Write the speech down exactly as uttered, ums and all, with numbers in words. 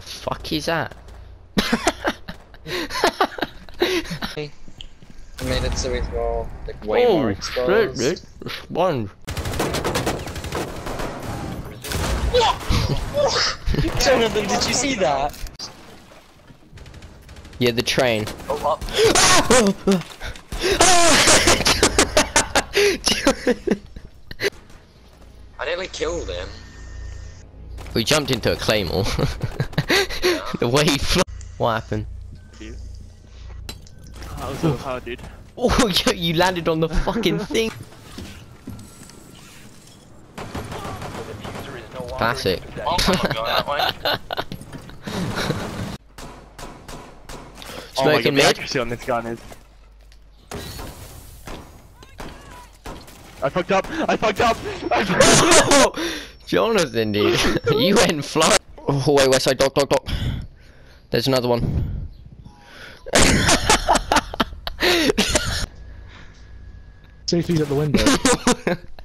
fuck is that? I made it so it's more, like, way oh, more exposed. Shit, dude. Sponge. Jonathan, did you see that? Yeah, the train. Oh, up. I nearly killed him. We jumped into a claymore. The way he flew. What happened? That was so hard, dude. Oh, you, you landed on the fucking thing. Classic. Oh, I'm not going that way. Oh my god, Smoking the mid. accuracy on this gun is... I fucked up! I fucked up! I fucked up! Jonathan, dude. You went flying. Oh, wait, west side, dock, dock, dock. There's another one. Safety's at the window.